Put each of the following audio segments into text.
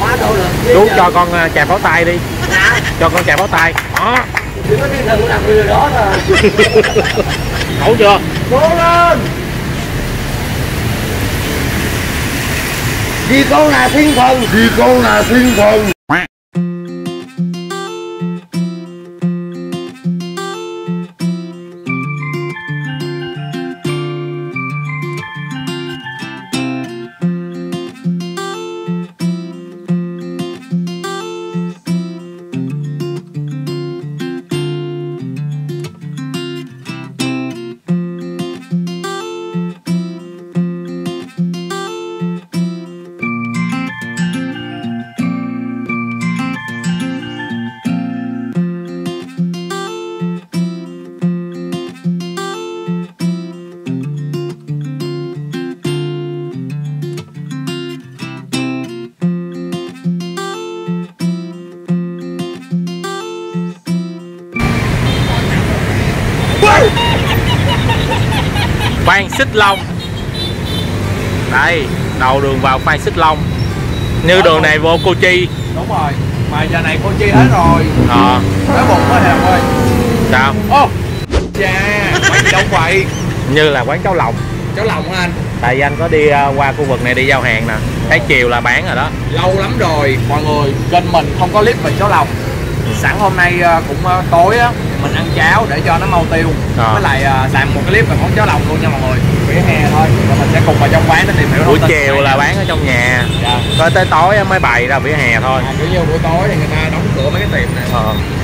Chú cho con chà pháo tay đi. Cho con chà pháo tay. Đó. Chỉ có thiên thần làm người đó thôi. Ổn chưa? Cố lên. Vì con là thiên thần. Vì con là thiên thần. Phan Xích Long. Đây, đầu đường vào Phan Xích Long. Như đường này vô Cô Chi. Đúng rồi, mà giờ này Cô Chi hết rồi. Nói bụng quá Hèo ơi. Sao? Ô, chà, quán gì đâu vậy? Như là quán cháo lòng. Cháo lòng hả anh? Tại vì anh có đi qua khu vực này đi giao hàng nè. Thấy chiều là bán rồi đó. Lâu lắm rồi, mọi người, kênh mình không có clip về cháo lòng. Sẵn hôm nay cũng tối á, mình ăn cháo để cho nó mau tiêu. Với lại làm một cái clip về món cháo lòng luôn nha mọi người. Vỉa hè thôi, rồi mình sẽ cùng vào trong quán để tìm hiểu. Buổi chiều là bán ở trong nhà. Dạ. Tới tới tối mới bày ra vỉa hè thôi. Kiểu như buổi tối thì người ta đóng cửa mấy cái tiệm này.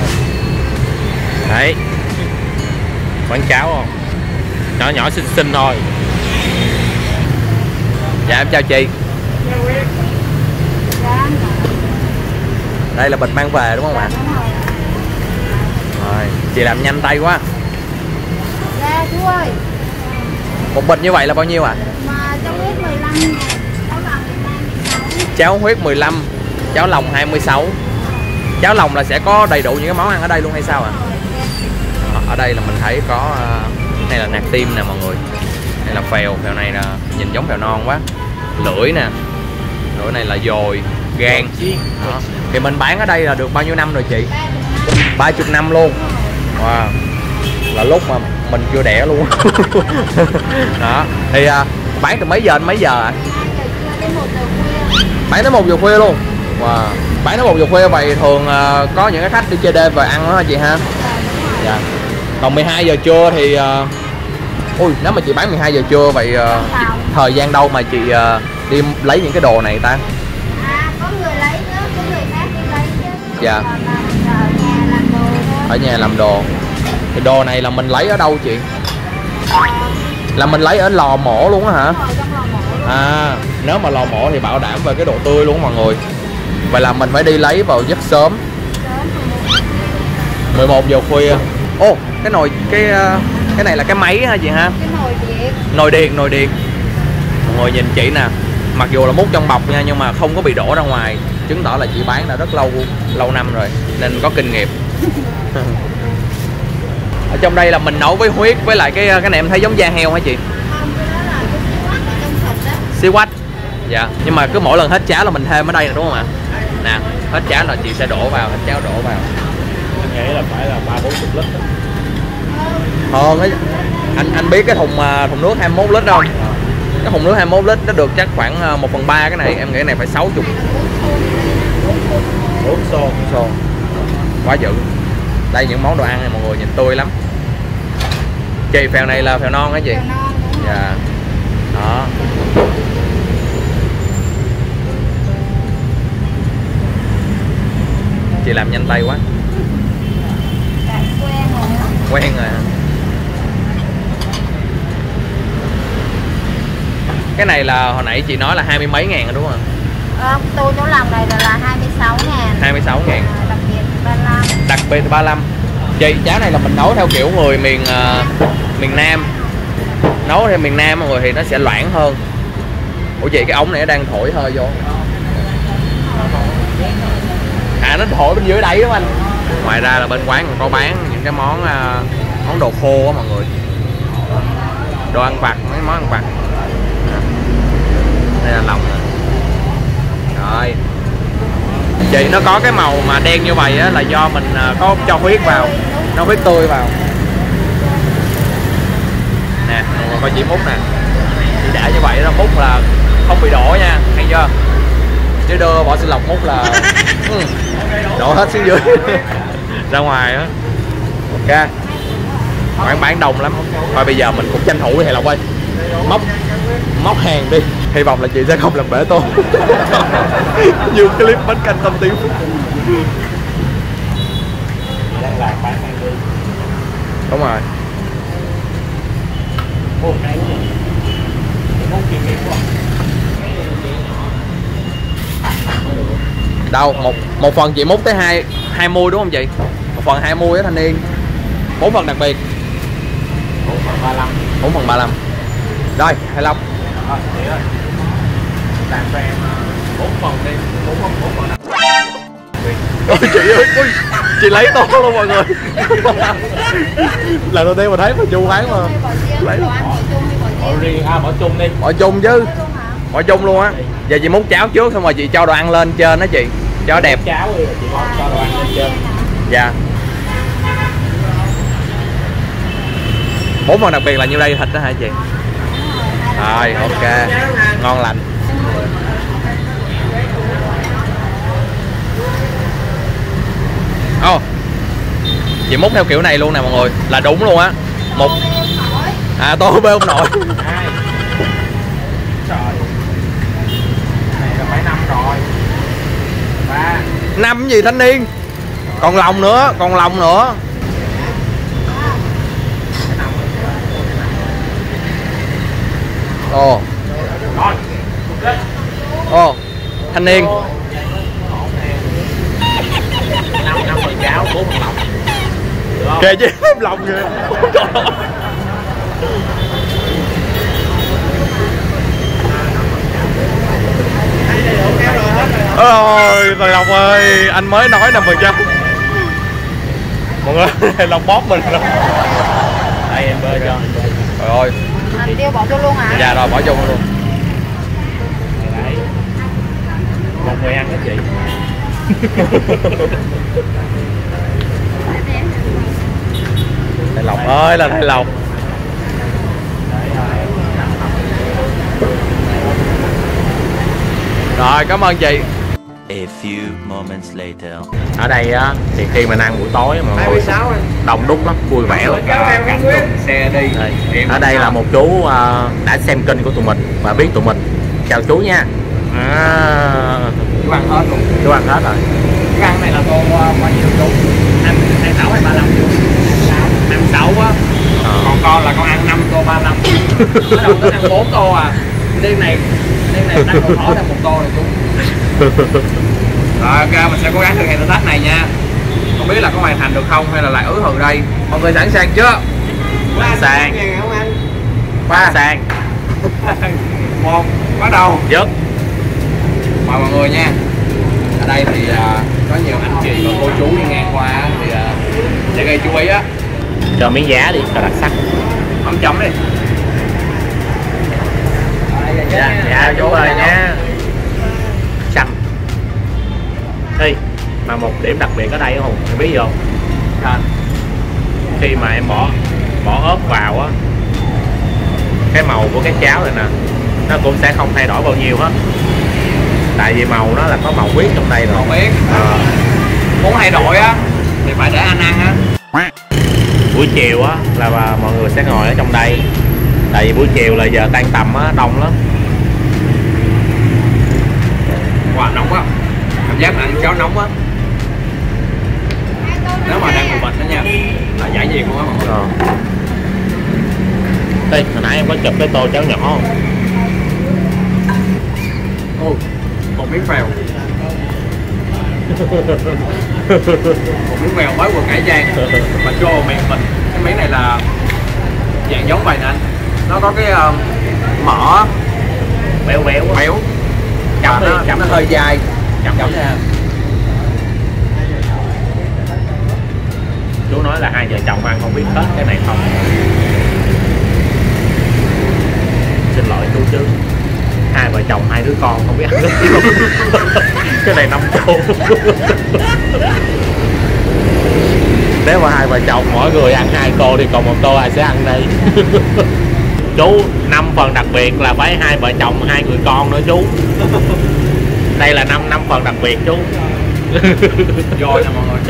Đấy. Quán cháo không? Nhỏ nhỏ xinh xinh thôi. Dạ em chào chị. Đây là bịch mang về đúng không ạ? Rồi, chị làm nhanh tay quá. Dạ chú ơi. Một bịch như vậy là bao nhiêu ạ? Mà cháo huyết 15, cháo huyết 15, cháo lòng 26. Cháo lòng là sẽ có đầy đủ những cái món ăn ở đây luôn hay sao ạ? Ở đây là mình thấy có này là nạc tim nè mọi người. Đây là phèo, phèo này là nhìn giống phèo non quá. Lưỡi nè. Lưỡi này là dồi, gan. Đó. Thì mình bán ở đây là được bao nhiêu năm rồi chị? 30 năm luôn. Wow. Là lúc mà mình chưa đẻ luôn. Đó. Thì bán từ mấy giờ đến mấy giờ ạ? Bán tới 1 giờ khuya luôn. Wow. Bán tới 1 giờ khuya vậy thường có những cái khách đi chơi đêm về ăn đó hả chị ha? Dạ. Còn 12 giờ trưa thì ui, nếu mà chị bán 12 giờ trưa vậy thời gian đâu mà chị đi lấy những cái đồ này ta? Có người lấy nữa, có người khác đi lấy chứ. Dạ. Ở nhà làm đồ thôi. Ở nhà làm đồ. Thì đồ này là mình lấy ở đâu chị? Là mình lấy ở lò mổ luôn á hả? Nếu mà lò mổ thì bảo đảm về cái độ tươi luôn mọi người. Vậy là mình phải đi lấy vào rất sớm. 11 giờ khuya. Ô, cái nồi cái này là cái máy hả chị ha? Cái nồi điện. Nồi điện. Mọi người nhìn chị nè, mặc dù là múc trong bọc nha nhưng mà không có bị đổ ra ngoài, chứng tỏ là chị bán đã rất lâu năm rồi nên có kinh nghiệm. Ở trong đây là mình nấu với huyết với lại cái này em thấy giống da heo hả chị? Không, cái đó là cái trong sụp đó. Xí quách. Dạ, nhưng mà cứ mỗi lần hết cháo là mình thêm ở đây đúng không ạ? Nè, hết cháo là chị sẽ đổ vào, hết cháo đổ vào. Em nghĩ là phải là 30-40 lít. Anh biết cái thùng nước 21 lít không? Cái thùng nước 21 lít nó được chắc khoảng 1/3 cái này, em nghĩ cái này phải 60. 4 xô. Quá dữ. Đây những món đồ ăn này mọi người nhìn tươi lắm. Chị phèo này là phèo non hả chị? Phèo non. Dạ. Đó. Chị làm nhanh tay quá. Quen rồi. Cái này là hồi nãy chị nói là 20 mấy ngàn đúng không ạ? Tô cháo lòng này là 26.000. 26.000. Đặc biệt 35. Đặc biệt 35. Chị cháo này là mình nấu theo kiểu người miền Nam. Nấu theo miền Nam mọi người thì nó sẽ loãng hơn. Ủa chị cái ống này nó đang thổi hơi vô. Nó thổi bên dưới đáy đúng không anh? Ngoài ra là bên quán còn có bán những cái món đồ khô á mọi người. Đồ ăn vặt, mấy món ăn vặt. Đây là lòng nè. Rồi. Chị nó có cái màu mà đen như vậy á là do mình có cho huyết vào, nó huyết tươi vào nè. Mọi người coi chị múc nè, chị để như vậy đó, múc là không bị đổ nha, hay chưa? Chứ đưa bỏ sinh lọc múc là đổ hết xuống dưới ra ngoài á. Ok, quán bán đông lắm. Thôi bây giờ mình cũng tranh thủ thì Lộc ơi, móc hàng đi, hy vọng là chị sẽ không làm bể tô như clip bánh canh tôm tím. Đúng rồi. Đâu một phần chị múc tới 20 đúng không chị? Một phần 20 á thanh niên. 4 phần đặc biệt. 4 phần 35. Rồi, 25. Làm cho em 4 phần đi, 4 phần đặc biệt. Ôi chị ơi, ui, chị lấy to luôn mọi người. Lần đầu tiên mà thấy mà Chu bán mà lấy Bỏ riêng bỏ chung đi. bỏ chung chứ, bỏ chung luôn á. Giờ chị múc cháo trước xong rồi chị cho đồ ăn lên trên đó chị, cho đẹp. Cháo đi, chị cho đồ ăn lên trên. Dạ. 4 phần đặc biệt là nhiêu đây thịt đó hả chị? Rồi, ok, ngon lành. Chị múc theo kiểu này luôn nè mọi người, là đúng luôn á. Một tô bê ông nội. Trời, này là phải 5 rồi. 3 5 gì thanh niên? Còn lòng nữa, còn lòng nữa. Ồ. Ồ, thanh niên. 5 phần cháo, 4 phần lòng. Kệ chứ lòng kìa. Ôi thầy Lộc ơi, anh mới nói 5%. Mọi người, Lộc bóp mình rồi. Đây em bơ cho. Trời ơi. Hạt tiêu bỏ vô luôn hả? Dạ rồi, bỏ vô luôn. Đấy. Một người ăn đó chị. Thầy Lộc ơi là thầy Lộc. Rồi, cảm ơn chị. A few moments later. Ở đây á thì khi mình ăn buổi tối mọi người 26 đông đúc lắm, vui vẻ lắm. Cắn xe đi. Ở đây là một chú đã xem kênh của tụi mình và biết tụi mình. Chào chú nha. Chú ăn hết luôn. Chú ăn hết rồi. Cái ăn này là tô bao nhiêu chú? 26 hay 35 chú? 56 á. Còn con là con ăn 5 tô 35. Nó đầu tới ăn 4 tô à. Đêm này đặt câu hỏi là 1 tô rồi chú. Rồi ok, mình sẽ cố gắng thực hiện thử thách này nha. Không biết là có hoàn thành được không hay là lại ứ hừ đây. Mọi người sẵn sàng chưa? Sang. Ba Sang. 1, bắt đầu. Dứt. Mời mọi người nha. Ở đây thì có nhiều anh chị và cô chú đi ngang qua thì sẽ gây chú ý á. Cho miếng giá đi, cho đặc sắc. Mắm chấm đi. Dạ chú ơi nha. Xanh. Ê, mà một điểm đặc biệt ở đây Hùng, em biết gì không? Khi mà em bỏ ớt vào á, cái màu của cái cháo này nè nó cũng sẽ không thay đổi bao nhiêu hết. Tại vì màu nó là có màu huyết trong đây rồi. Không biết. Muốn thay đổi á thì phải để anh ăn á. Buổi chiều á là mọi người sẽ ngồi ở trong đây. Tại vì buổi chiều là giờ tan tầm á, đông lắm. Wow, nóng quá. Cảm giác là ăn cháo nóng á. Nếu mà đang mùa bệnh đó nha là giải nhiệt luôn á mọi người. Ê, hồi nãy em có chụp cái tô cháo nhỏ không? Một miếng phèo. Một miếng phèo mới vừa cải giang mà cho miệng mình. Cái miếng này là dạng giống vậy nè anh. Nó có cái mỡ Béo béo á. béo. Chấm nó hơi dai. Chấm nha. Chú nói là hai vợ chồng ăn không biết hết cái này không. Xin lỗi chú chứ. hai vợ chồng hai đứa con không biết ăn cái gì luôn. Cái này 5 tô. Nếu mà hai vợ chồng mỗi người ăn 2 tô thì còn 1 tô ai sẽ ăn đây. Chú 5 phần đặc biệt là phải hai vợ chồng 2 người con nữa chú. Đây là 5 phần đặc biệt chú. Rồi nè mọi người.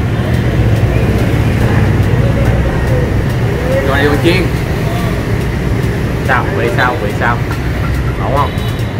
Rồi này chiên. Sao? Vị sao? Ổn không?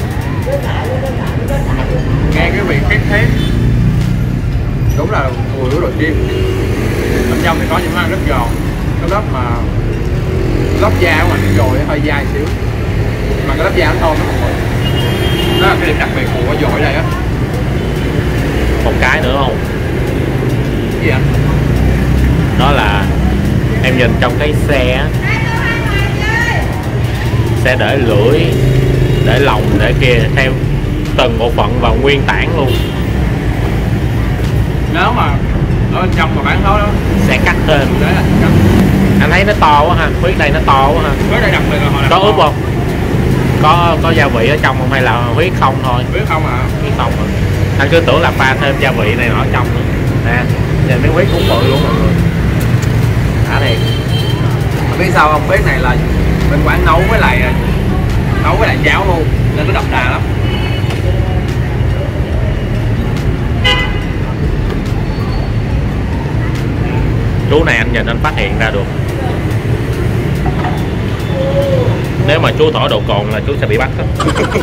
Nghe cái vị khét khét. Đúng là mùi của đồ chiên. Bên trong thì có những món ăn rất giòn. Cái lớp da của mình dồi hơi dai xíu. Mà cái lớp da nó thơm đó mọi người. Đó là cái điểm đặc biệt của quả dồi ở đây á. Một cái nữa không? Gì anh? Đó là em nhìn trong cái xe á, sẽ để lưỡi, để lòng, để kia theo từng bộ phận và nguyên tảng luôn. Nếu mà ở bên trong mà bán thối đó Sẽ cắt thêm. đấy là cắt. Anh thấy nó to quá ha, huyết đây nó to quá ha. Với đây đặc biệt là họ làm Có ướp to. không? Có gia vị ở trong không hay là huyết không thôi? Biết không à? Huyết không à. Anh cứ tưởng là pha thêm gia vị này nọ ở trong nữa. Nè, nhìn miếng huyết cũng bự luôn mọi người. Đã thiệt. Mà biết sao không? Bếp này là bên quán nấu với lại cháo luôn nên nó đậm đà lắm. Chú này anh nhìn anh phát hiện ra được. Nếu mà chú thổi độ cồn là chú sẽ bị bắt đó.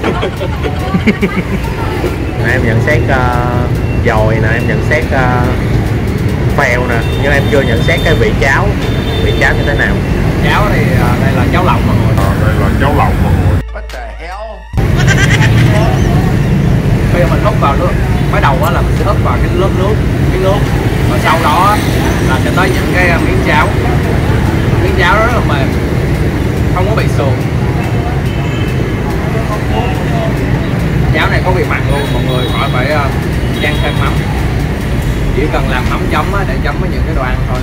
Em nhận xét dồi nè, em nhận xét phèo nè, nhưng em chưa nhận xét cái vị cháo. Vị cháo như thế nào? Cháo thì đây là cháo lòng mọi người. What the hell? Khi mà mình húp vào nước, mới đầu á là mình sẽ húp vào cái lớp nước, miếng nước, và sau đó là sẽ tới những cái miếng cháo. Miếng cháo đó rất là mềm, không có bị sườn. Cháo này có vị mặn luôn, mọi người khỏi phải chan thêm mắm. Chỉ cần làm mắm chấm để chấm với những cái đồ ăn thôi.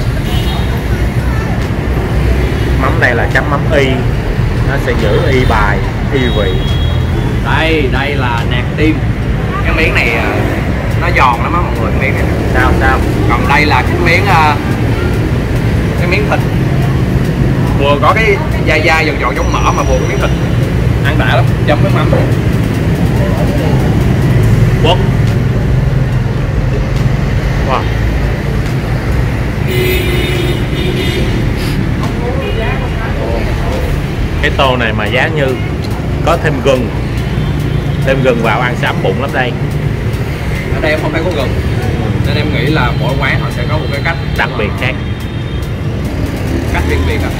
Mắm đây là chấm mắm y, nó sẽ giữ y bài, y vị. Đây là nạc tim. Cái miếng này nó giòn lắm á mọi người, miếng này. Sao? Còn đây là cái miếng thịt, vừa có cái da giòn giống mỡ mà vừa có miếng thịt, ăn đã lắm, chấm với mắm. Quất. Wow. Cái tô này mà giá như có thêm gừng vào ăn sẽ ấm bụng lắm đây. Ở đây em không phải có gừng nên em nghĩ là mỗi quán họ sẽ có một cái cách Đặc biệt khác. cách riêng biệt à.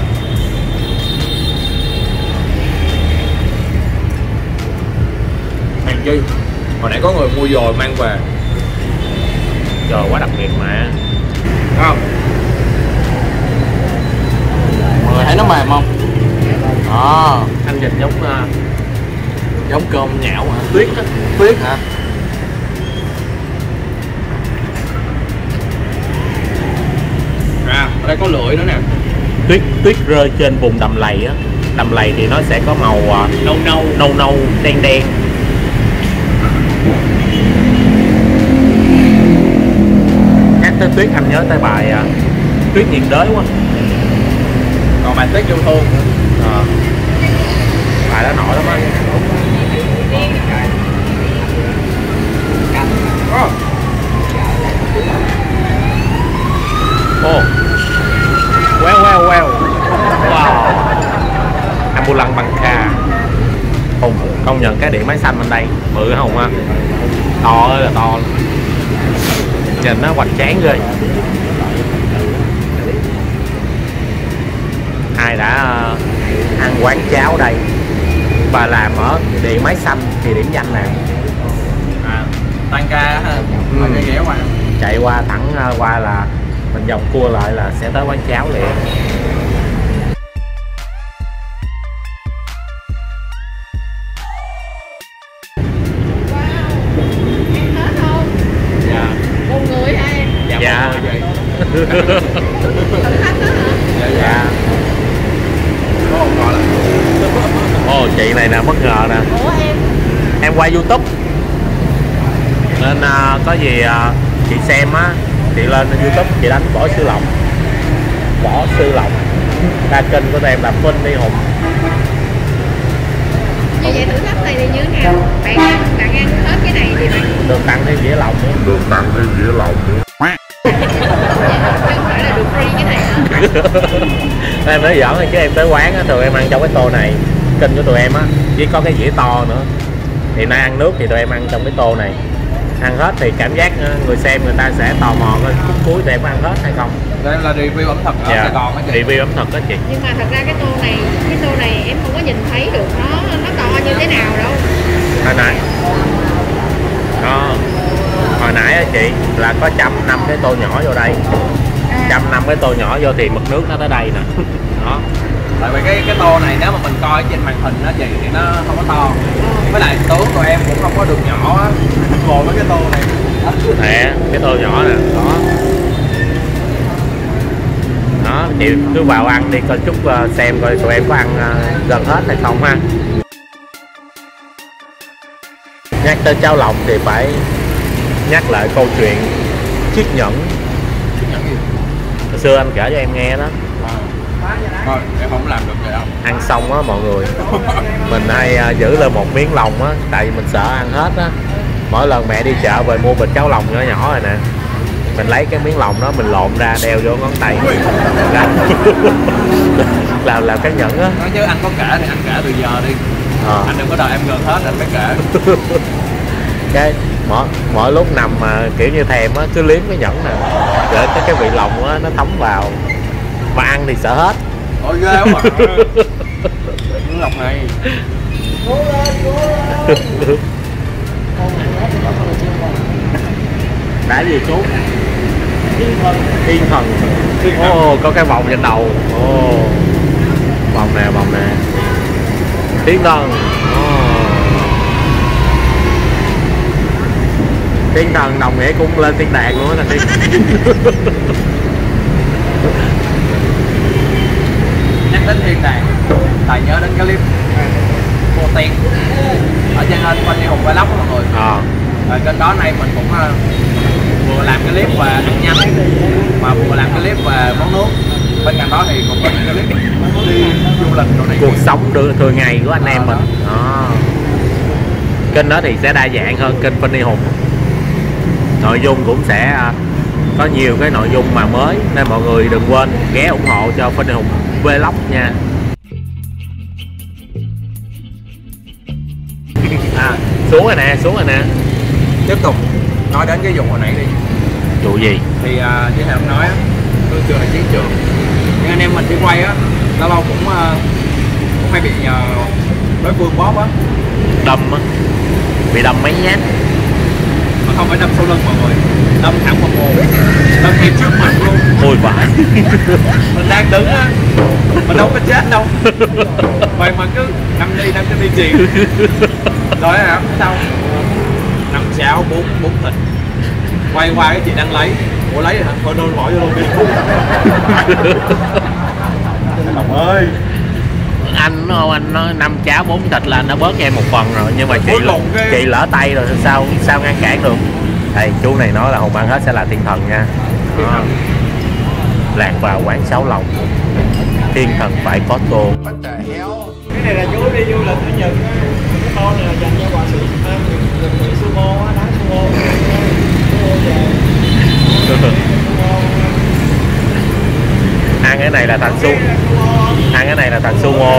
Hàng chi hồi nãy có người mua dồi mang về Trời quá đặc biệt mà. thấy không? Mọi người thấy nó mềm không? Đó, Anh nhìn giống cơm nhão hả? tuyết á. Tuyết hả? À, ở đây có lưỡi nữa nè. Tuyết rơi trên vùng đầm lầy á. Đầm lầy thì nó sẽ có màu nâu đen. Nhắc tới tuyết anh nhớ tới bài Tuyết nhiệt đới quá. Còn bài Tuyết yêu thương nữa. Bài đó nổi lắm á. Well. Wow. Ambulan bằng kha. Hùng công nhận cái điện máy xanh bên đây bự Hùng ha. To ơi là to. Nhìn nó hoành tráng ghê. Ai đã ăn quán cháo đây và làm ở điện máy xanh thì điểm danh nè. Tan ca ha. Ghé qua. Chạy qua thẳng qua là mình vòng cua lại là sẽ tới quán cháo liền. Dạ. Một người hả em? Dạ. Dạ. Có một gọi là Ồ chị này nè bất ngờ nè. Ủa quay YouTube nên có gì chị xem á, chị lên YouTube chị đánh Võ Sư Lộc, Võ Sư Lộc, ra kênh của tụi em là Funny Hùng. Như vậy thử thách này thì như thế nào? Bạn ăn hết cái này thì bạn được tặng thêm dĩa lòng nữa. Được tặng thêm dĩa lòng nữa. chứ không phải là được free cái này hả? Em nói giỡn thôi chứ em tới quán á, thường em ăn trong cái tô này, kênh của tụi em á, với có cái dĩa to nữa. Thì nay ăn nước thì tụi em ăn trong cái tô này. Ăn hết thì cảm giác người xem người ta sẽ tò mò coi khúc cuối tụi em có ăn hết hay không. Đây là review ẩm thực ở Sài Gòn á chị. Review ẩm thực đó chị. Nhưng mà thật ra cái tô này em không có nhìn thấy được nó to như thế nào đâu. Hồi nãy đó, hồi nãy á chị là có 150 cái tô nhỏ vô đây, 150 cái tô nhỏ vô thì mực nước nó tới đây nè. Đó. Tại vì cái tô này nếu mà mình coi trên màn hình đó chị thì nó không có to. Với lại tướng tụi em cũng không có được nhỏ á, ngồi với cái tô này. Nè, cái tô nhỏ nè, đó. Đó, chị cứ vào ăn đi coi chút xem coi tụi em có ăn gần hết hay không ha. Nhắc tới cháo lòng thì phải nhắc lại câu chuyện chiếc nhẫn. Hồi xưa anh kể cho em nghe đó. Thôi, em không làm được vậy đâu. Ăn xong á mọi người, mình hay giữ lên một miếng lòng á, tại vì mình sợ ăn hết á. Mỗi lần mẹ đi chợ về mua bịch cháo lòng nhỏ nhỏ rồi nè, mình lấy cái miếng lòng đó mình lộn ra đeo vô ngón tay làm cái nhẫn á. Nói chứ anh có kể thì anh kể từ giờ đi. Anh đừng có đợi em gần hết anh mới kể. Cái mỗi lúc nằm mà kiểu như thèm á, cứ liếm cái nhẫn nè để cái vị lòng á nó thấm vào, mà ăn thì sợ hết. Ôi ghê quá mà. Miếng lòng này đã gì chú? Thiên thần. Ồ, có cái vòng trên đầu. Ồ, vòng nè thiên thần. Thiên thần đồng nghĩa cũng lên thiên đàng luôn á anh đi. nhắc đến thiên đàng tài nhớ đến cái clip mua tiền ở trên Funny Hùng Vlog mọi người. Rồi kênh đó này mình cũng vừa làm cái clip và ăn nhanh mà vừa làm cái clip về món nước. Bên cạnh đó thì cũng có những cái clip đi du lịch đồ này, cuộc sống thường ngày của anh em mình. Kênh đó thì sẽ đa dạng hơn kênh Funny Hùng, nội dung cũng sẽ có nhiều cái nội dung mà mới, nên mọi người đừng quên ghé ủng hộ cho Funny Hùng Vlog nha. Xuống rồi nè. Tiếp tục nói đến cái vụ hồi nãy đi. Vụ gì? Thì như thầy ông nói á, tôi chưa là chiến trường, nhưng anh em mình đi quay á lâu lâu cũng hay bị đối phương bóp á, Đâm á, bị đâm mấy nhát. mà không phải đâm sau lưng mọi người, đâm thẳng vào mồm, đâm ngay trước mặt luôn. Ôi vãi. Mình đang đứng á, mình đâu có chết đâu, vậy mà cứ đâm cho đi chuyền. Rồi hả, sao 5 cháo 4 thịt, quay qua cái chị đang lấy, ủa lấy rồi hả, thôi đôi bỏ vô luôn đi. Lòng ơi, Anh nói 5 cháo 4 thịt là nó bớt cho em một phần rồi, nhưng mà chị lỡ tay rồi sao ngăn cản được. Đây chú này nói là Hùng ăn hết sẽ là thiên thần nha. Lạc vào quán Sáu Lòng, thiên thần phải có tô. cái này là chú đi du lịch ở Nhật, cái tô này là dành cho họa sĩ người sumo á, đá sumo về. Ăn cái này là thằng sumo.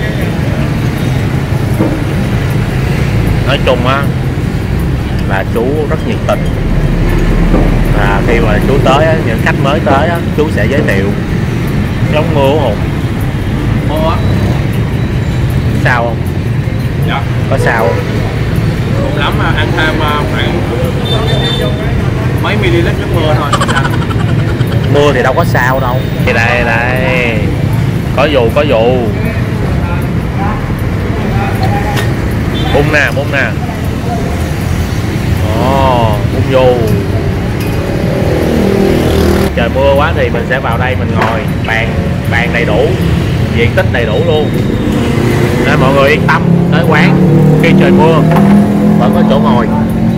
Nói chung á là chú rất nhiệt tình, và khi mà chú tới á, những khách mới tới á, chú sẽ giới thiệu. Giống mưa của Hùng. Mưa á? Sao không? Dạ. Có sao không? Cùng lắm mà ăn thêm khoảng mấy ml nước mưa thôi. Mưa thì đâu có sao đâu. Thì đây có vụ bung nè bung vô. Trời mưa quá thì mình sẽ vào đây mình ngồi, bàn đầy đủ, diện tích đầy đủ luôn, nên mọi người yên tâm tới quán khi trời mưa vẫn có chỗ ngồi.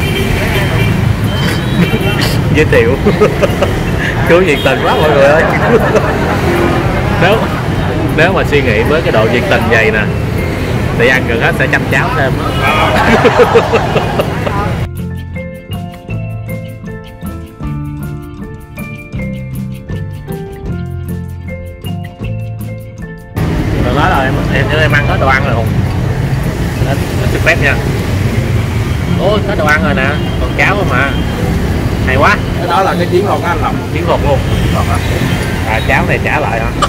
Giới thiệu. Chú nhiệt tình quá mọi người ơi. Nếu mà suy nghĩ với cái độ nhiệt tình vậy nè thì ăn gần hết sẽ chăm cháo thêm. Rồi nói rồi em ăn hết đồ ăn rồi Hùng. Anh xin phép nha. Ôi có đồ ăn rồi nè, còn cháo thôi mà. Hay quá. Cái đó là cái chiến thuật anh làm. Chiến thuật luôn. À cháo này trả lại hả?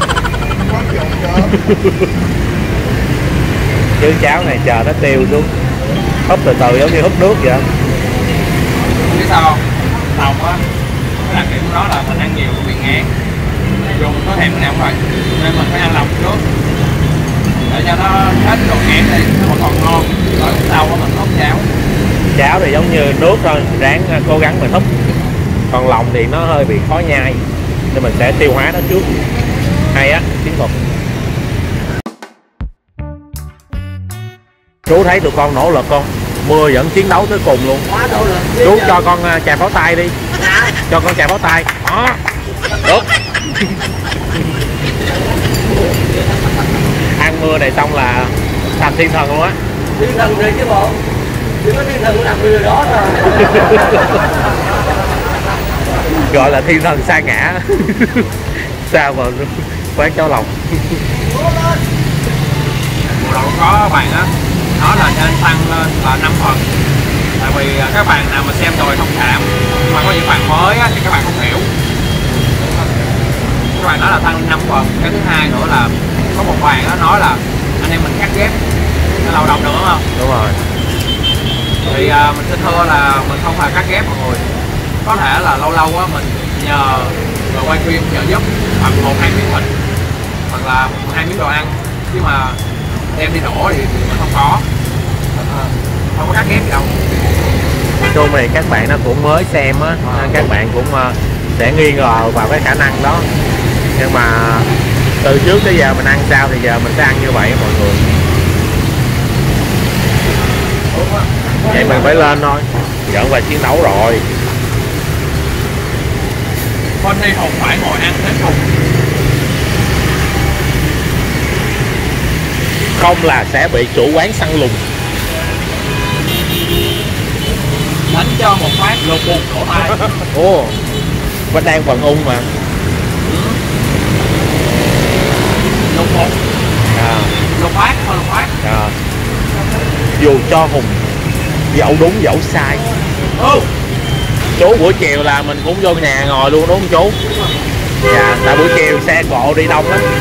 Chứ cháo này chờ nó tiêu xuống, húp từ từ giống như húp nước vậy. Biết sao không? Lòng á, cái đặc điểm của nó là mình ăn nhiều bị ngán, dùng có thèm cái nào cũng vậy, nên mình phải ăn lòng trước để cho nó hết độ ngán đi, nó còn ngon. Rồi sau đó mình húp cháo. Cháo thì giống như nước thôi, ráng cố gắng mình húp. Còn lòng thì nó hơi bị khó nhai, nên mình sẽ tiêu hóa nó trước. Hay á, chiến thuật. Chú thấy tụi con nỗ lực không? Mưa vẫn chiến đấu tới cùng luôn. Chú cho con chà pháo tay đi. Cho con chà pháo tay. Đó. Được. Ăn mưa này xong là thành thiên thần luôn á. Thiên thần rồi chứ bộ. Chỉ có thiên thần làm mưa đó thôi. Gọi là thiên thần sa ngã. Sao mà quán cháo lòng. Mùa đầu có bạn á, nó là nên tăng lên là 5 phần. Tại vì các bạn nào mà xem rồi thông cảm, mà có những bạn mới á, thì các bạn không hiểu. Các bạn nói là tăng 5 phần. Cái thứ hai nữa là có một bạn á nói là anh em mình cắt ghép lâu đầu nữa không? Đúng rồi. Thì mình xin thưa là mình không phải cắt ghép mọi người. Có thể là lâu lâu á mình nhờ người quay phim trợ giúp bằng 1-2 miếng thịt hoặc là 1-2 miếng đồ ăn, chứ mà đem đi đổ thì mình không có cắt ghép gì đâu. Nói chung thì các bạn nó cũng mới xem á, các bạn cũng sẽ nghi ngờ vào cái khả năng đó, nhưng mà từ trước tới giờ mình ăn sao thì giờ mình sẽ ăn như vậy mọi người. Vậy mình phải lên thôi, vẫn phải chiến đấu rồi. Con đi Hùng phải ngồi ăn đến cùng. Không là sẽ bị chủ quán săn lùng. Đánh cho một phát lột bụng cổ tay. Ồ, vẫn đang vận ung mà. Lột bụng. Lột phát thôi, lột phát. Dù cho Hùng dẫu đúng dẫu sai. Chú buổi chiều là mình cũng vô nhà ngồi luôn đúng không chú? Dạ, tại buổi chiều xe cộ đi đông lắm.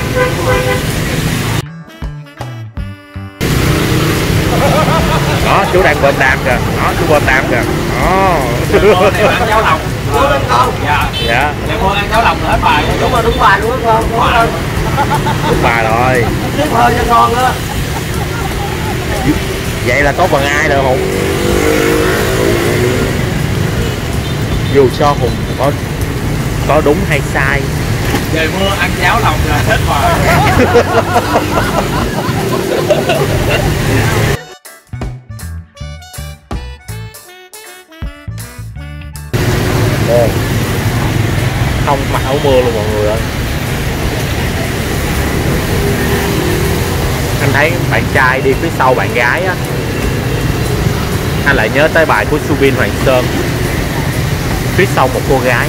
Đó, chú đang bơm đam kìa. Đó, chú bơm đam kìa. Đó. Này ăn cháo lòng. Dạ. Dạ. Này mua ăn cháo lòng hết bài. Đúng rồi, đúng bài đúng không? Đúng rồi. Đúng bài rồi. Tiếp hơi cho ngon á. Vậy là có phần ai rồi Hùng? Dù cho Hùng có đúng hay sai, trời mưa ăn cháo lòng là hết bài. không mặc áo mưa luôn mọi người ơi. Anh thấy bạn trai đi phía sau bạn gái á, anh lại nhớ tới bài của Subin Hoàng Sơn, phía sau một cô gái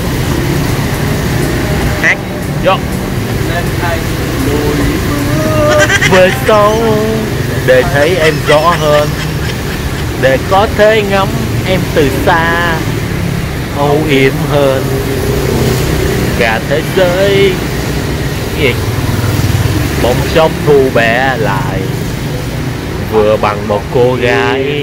hát vô Nên thay lùi về sau để thấy em rõ hơn, để có thể ngắm em từ xa âu yếm hơn. Cả thế giới gì bỗng chốc thu bé lại, vừa bằng một cô gái.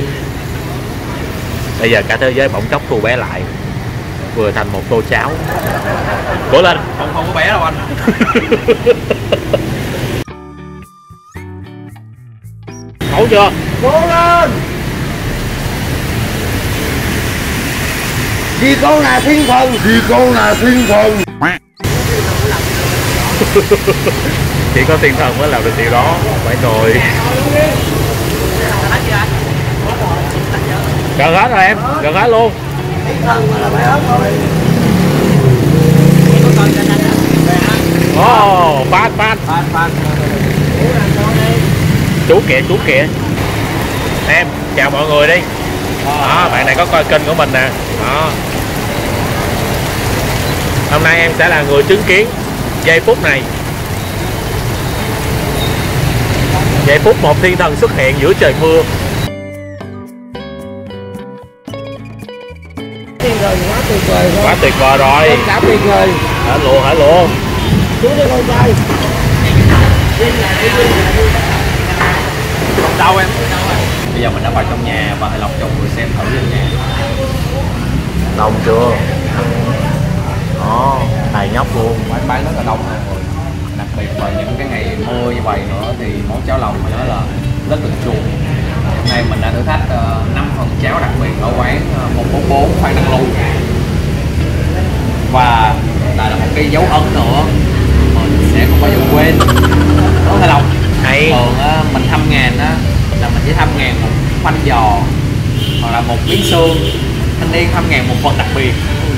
Bây giờ cả thế giới bỗng chốc thu bé lại, vừa thành một tô cháo. Cố lên. Không có bé đâu anh. Khẩu chưa? Cố lên. Vì con là thiên thần. Vì con là thiên thần. Chỉ có thiên thần mới làm được điều đó. Phải rồi. Gần hết rồi em, gần hết luôn. Thân mà là phải ớt thôi. Ồ, phát. Chú kìa. Em, chào mọi người đi. Đó, bạn này có coi kênh của mình nè. Đó. Hôm nay em sẽ là người chứng kiến giây phút này. Giây phút một thiên thần xuất hiện giữa trời mưa. Tuyệt vời, quá tuyệt vời rồi. Quá tuyệt vời rồi. Tất cả tuyệt vời. Hả luôn. Chú đi con trai. Đâu em? Bây giờ mình đã vào trong nhà và hãy lọc cho mọi người xem thử trong nhà. Đông chưa? Đó, đầy nhóc luôn. Quán bán rất là đông mọi người. Đặc biệt vào những cái ngày mưa như vậy nữa thì món cháo lòng mà nó là rất được chuộng. Hôm nay mình đã thử thách 5 phần cháo đặc biệt ở quán 144 Phan Đăng Lưu. Và đây là một cái dấu ấn nữa mình sẽ không bao giờ quên. Đó là lòng. Hay. Thường mình thăm ngàn á là mình chỉ thăm ngàn một khoanh giò hoặc là một miếng xương. Thanh niên thăm ngàn một vật đặc biệt.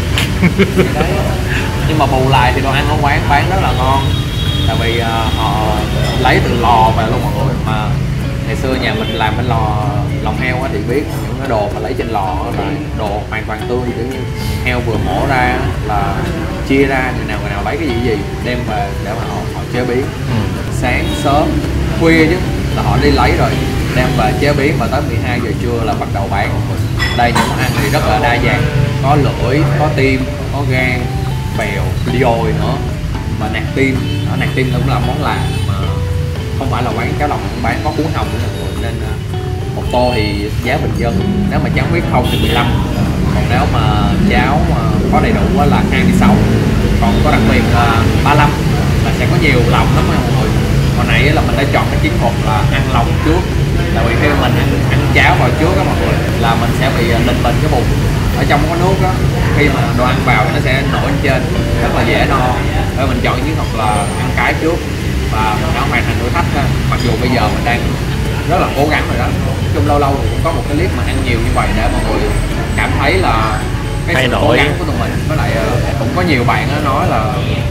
Đấy. Nhưng mà bù lại thì đồ ăn ở quán bán rất là ngon, tại vì họ lấy từ lò về luôn mọi người. Mà ngày xưa nhà mình làm cái lò lòng heo á thì biết những cái đồ mà lấy trên lò là đồ hoàn toàn tươi, kiểu như heo vừa mổ ra là chia ra người nào lấy cái gì đem về để mà họ chế biến. Sáng sớm khuya chứ là họ đi lấy rồi đem về chế biến, và tới 12 giờ trưa là bắt đầu bán. Ở đây những món ăn thì rất là đa dạng, có lưỡi, có tim, có gan, bèo, dồi nữa, và nạc tim. Ở nạc tim cũng là món lạ mà không phải là quán cháo lòng cũng bán, có cuốn hồng nữa mọi người. Nên một tô thì giá bình dân, nếu mà cháo huyết không thì 15, còn nếu mà cháo mà có đầy đủ là 26, còn có đặc biệt là 35 là sẽ có nhiều lòng lắm mọi người. Hồi nãy là mình đã chọn cái chiến thuật là ăn lòng trước, tại vì khi mình ăn cháo vào trước á mọi người là mình sẽ bị lình bình cái bụng ở trong có nước đó, khi mà đồ ăn vào thì nó sẽ nổi lên trên rất là dễ no. Nên mình chọn chiến thuật là ăn cái trước và mình đã hoàn thành thử thách. Mặc dù bây giờ mình đang rất là cố gắng rồi đó, chung lâu lâu thì cũng có một cái clip mà ăn nhiều như vậy để mọi người cảm thấy là cái sự cố gắng của tụi mình. Với lại cũng có nhiều bạn nói là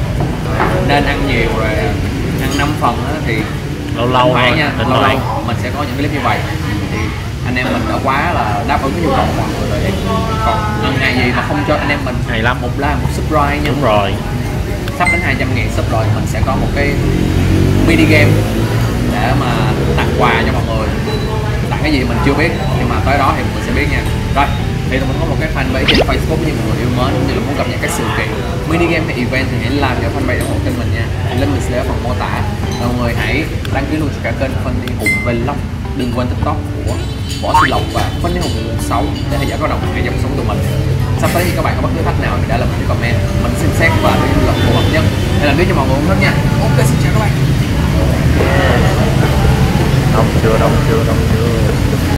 nên ăn nhiều rồi ăn 5 phần thì lâu lâu nha, lâu mình sẽ có những clip như vậy. Thì anh em mình đã quá là đáp ứng cái nhu cầu của mọi người rồi. Còn lần ngày gì mà không cho anh em mình hay lắm, một like, một subscribe nha. Đúng rồi, sắp đến 200.000 sub rồi mình sẽ có một cái mini game để mà tặng quà cho mọi người. Tặng cái gì mình chưa biết, nhưng mà tới đó thì mình sẽ biết nha. Rồi thì mình có một cái fanpage trên Facebook như mọi người yêu mến, cũng như là muốn cập nhật các sự kiện mini game hay event thì hãy làm cho fanpage ủng hộ kênh mình nha. Link mình sẽ ở phần mô tả. Mọi người hãy đăng ký luôn cả kênh Funny Hùng Vlog, đừng quên TikTok của Võ Sư Lộc và Funny Hùng 6 để theo dõi các động thái dòng sống của mình. Sắp tới thì các bạn có bất cứ thách nào thì đã làm mình comment, mình xin xét và đưa lọc phù hợp nhất để làm biết cho mọi người không nha. Ok, xin chào các bạn. đông chưa